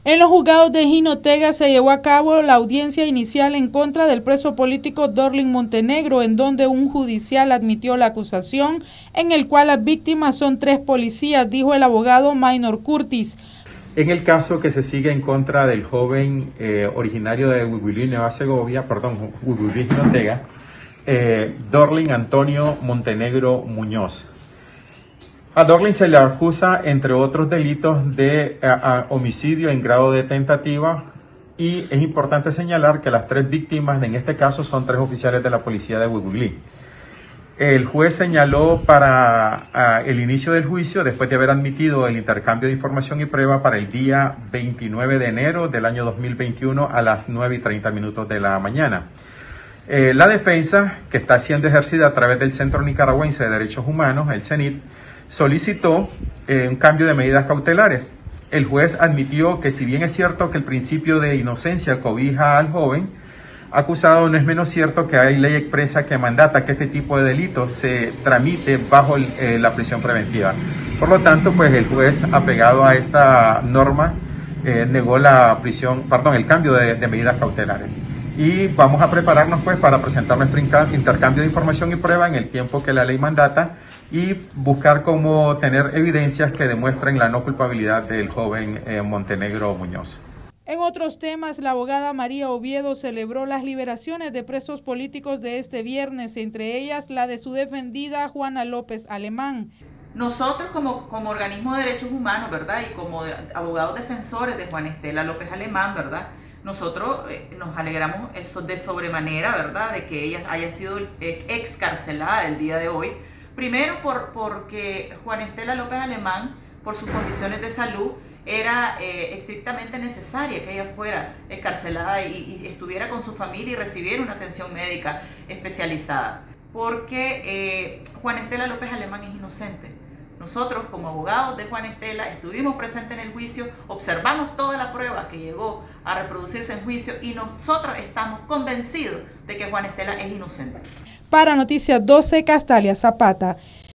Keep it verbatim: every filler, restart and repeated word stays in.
En los juzgados de Jinotega se llevó a cabo la audiencia inicial en contra del preso político Dorling Montenegro, en donde un judicial admitió la acusación, en el cual las víctimas son tres policías, dijo el abogado Maynor Curtis. En el caso que se sigue en contra del joven eh, originario de Huihuilí, Nueva Segovia, perdón, Huihuilí, Jinotega, eh, Dorling Antonio Montenegro Muñoz. A Dorling se le acusa, entre otros delitos, de a, a, homicidio en grado de tentativa, y es importante señalar que las tres víctimas en este caso son tres oficiales de la policía de Huihuilí. El juez señaló para a, el inicio del juicio, después de haber admitido el intercambio de información y prueba, para el día veintinueve de enero del año dos mil veintiuno a las nueve y treinta minutos de la mañana. Eh, la defensa, que está siendo ejercida a través del Centro Nicaragüense de Derechos Humanos, el CENIT, solicitó eh, un cambio de medidas cautelares. El juez admitió que, si bien es cierto que el principio de inocencia cobija al joven acusado, no es menos cierto que hay ley expresa que mandata que este tipo de delitos se tramite bajo el, eh, la prisión preventiva. Por lo tanto, pues el juez, apegado a esta norma, eh, negó la prisión, perdón, el cambio de, de medidas cautelares. Y vamos a prepararnos pues para presentar nuestro intercambio de información y prueba en el tiempo que la ley mandata y buscar cómo tener evidencias que demuestren la no culpabilidad del joven eh, Montenegro Muñoz. En otros temas, la abogada María Oviedo celebró las liberaciones de presos políticos de este viernes, entre ellas la de su defendida Juana López Alemán. Nosotros como, como organismo de derechos humanos, ¿verdad? Y como de, abogados defensores de Juana Estela López Alemán, ¿verdad? Nosotros eh, nos alegramos eso de sobremanera, ¿verdad?, de que ella haya sido excarcelada el día de hoy. Primero por, porque Juana Estela López Alemán, por sus condiciones de salud, era eh, estrictamente necesaria que ella fuera excarcelada y, y estuviera con su familia y recibiera una atención médica especializada. Porque eh, Juana Estela López Alemán es inocente. Nosotros, como abogados de Juana Estela, estuvimos presentes en el juicio, observamos toda la prueba que llegó a reproducirse en juicio y nosotros estamos convencidos de que Juana Estela es inocente. Para Noticias doce, Castalia Zapata.